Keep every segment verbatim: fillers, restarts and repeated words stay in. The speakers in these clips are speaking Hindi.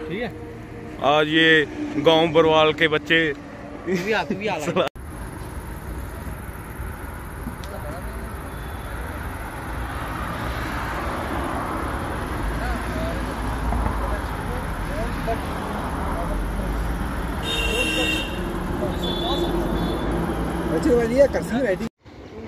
ठीक है। आज ये गांव बरवाल के बच्चे भी आते भी आ रहा बच्चे वाली है कर्सी में बैठी।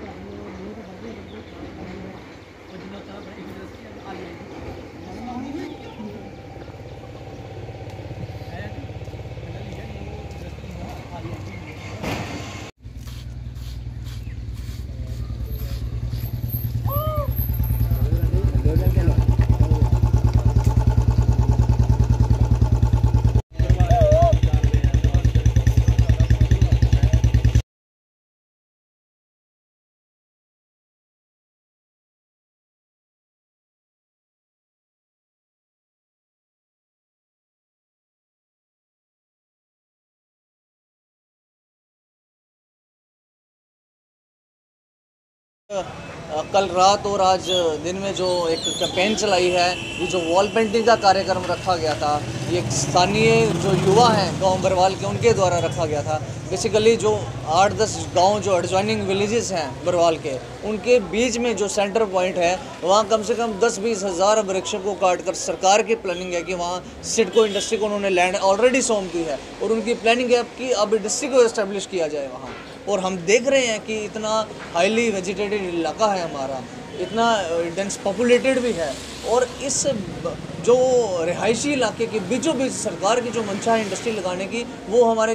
कल रात और आज दिन में जो एक कैंपेन चलाई है, ये जो वॉल पेंटिंग का कार्यक्रम रखा गया था, ये स्थानीय जो युवा हैं गांव बरवाल के, उनके द्वारा रखा गया था। बेसिकली जो आठ दस गांव जो एडजॉइनिंग विलेजेस हैं बरवाल के, उनके बीच में जो सेंटर पॉइंट है, वहाँ कम से कम दस बीस हज़ार वृक्षों को काट कर सरकार की प्लानिंग है कि वहाँ सिडको इंडस्ट्री को उन्होंने लैंड ऑलरेडी सौंप दी है और उनकी प्लानिंग है कि अब इंडस्ट्री को इस्टेब्लिश किया जाए वहाँ। और हम देख रहे हैं कि इतना हाईली वेजिटेटेड इलाका है हमारा, इतना डेंस पॉपुलेटेड भी है, और इस जो रिहायशी इलाके के बीचों बीच सरकार की जो मंशा है इंडस्ट्री लगाने की, वो हमारे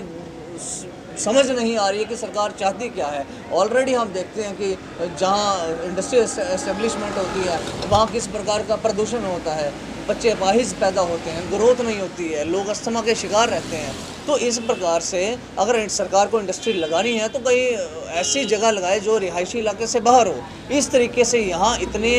समझ नहीं आ रही है कि सरकार चाहती क्या है। ऑलरेडी हम देखते हैं कि जहाँ इंडस्ट्री एस्टेब्लिशमेंट होती है वहाँ किस प्रकार का प्रदूषण होता है, बच्चे अपाहिज पैदा होते हैं, ग्रोथ नहीं होती है, लोग अस्थमा के शिकार रहते हैं। तो इस प्रकार से अगर सरकार को इंडस्ट्री लगानी है तो कहीं ऐसी जगह लगाए जो रिहायशी इलाके से बाहर हो। इस तरीके से यहाँ इतने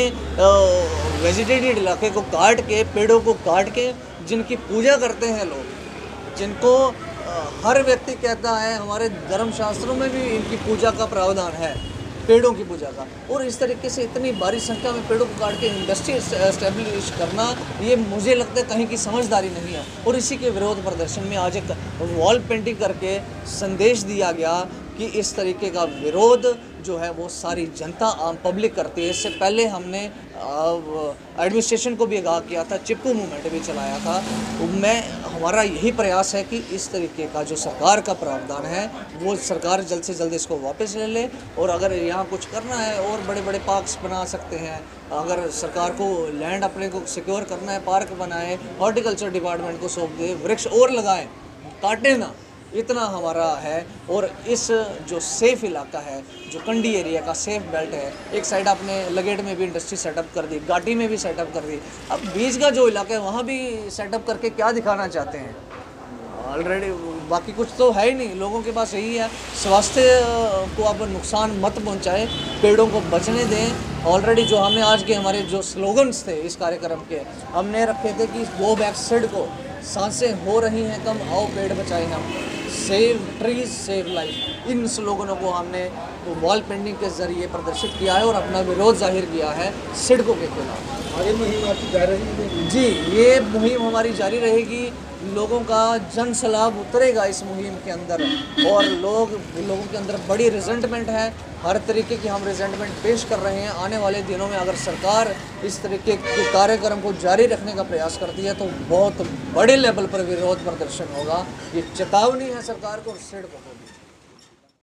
वेजिटेटेड इलाके को काट के, पेड़ों को काट के, जिनकी पूजा करते हैं लोग, जिनको हर व्यक्ति कहता है, हमारे धर्मशास्त्रों में भी इनकी पूजा का प्रावधान है, पेड़ों की पूजा का, और इस तरीके से इतनी भारी संख्या में पेड़ों को काट के इंडस्ट्री एस्टेब्लिश करना, ये मुझे लगता है कहीं की समझदारी नहीं है। और इसी के विरोध प्रदर्शन में आज एक वॉल पेंटिंग करके संदेश दिया गया कि इस तरीके का विरोध जो है वो सारी जनता आम पब्लिक करती है। इससे पहले हमने एडमिनिस्ट्रेशन को भी आगाह किया था, चिपकू मूवमेंट भी चलाया था। तो मैं हमारा यही प्रयास है कि इस तरीके का जो सरकार का प्रावधान है वो सरकार जल्द से जल्द इसको वापस ले ले, और अगर यहाँ कुछ करना है और बड़े बड़े पार्क्स बना सकते हैं, अगर सरकार को लैंड अपने को सिक्योर करना है, पार्क बनाए, हॉर्टिकल्चर डिपार्टमेंट को सौंप दे, वृक्ष और लगाएं, काटे ना, इतना हमारा है। और इस जो सेफ़ इलाका है, जो कंडी एरिया का सेफ बेल्ट है, एक साइड आपने लगेट में भी इंडस्ट्री सेटअप कर दी, घाटी में भी सेटअप कर दी, अब बीच का जो इलाका है वहाँ भी सेटअप करके क्या दिखाना चाहते हैं? ऑलरेडी बाकी कुछ तो है ही नहीं, लोगों के पास यही है, स्वास्थ्य को आप नुकसान मत पहुँचाएँ, पेड़ों को बचने दें। ऑलरेडी जो हमने आज के हमारे जो स्लोगन्स थे इस कार्यक्रम के, हमने रखे थे कि गो बैक सिडको, सांसें हो रही हैं कम, आओ पेड़ बचाएं हम, सेव ट्रीज सेव लाइफ, इन स्लोगनों को हमने वॉल पेंटिंग के जरिए प्रदर्शित किया है और अपना विरोध जाहिर किया है सिडको के खिलाफ। आगे मुहिम आपकी जारी रहेगी? जी, ये मुहिम हमारी जारी रहेगी, लोगों का जन सलाब उतरेगा इस मुहिम के अंदर, और लोग लोगों के अंदर बड़ी रिजेंटमेंट है, हर तरीके की हम रिजेंटमेंट पेश कर रहे हैं। आने वाले दिनों में अगर सरकार इस तरीके के कार्यक्रम को जारी रखने का प्रयास करती है तो बहुत बड़े लेवल पर विरोध प्रदर्शन होगा। ये चेतावनी है सरकार को और सिडको को।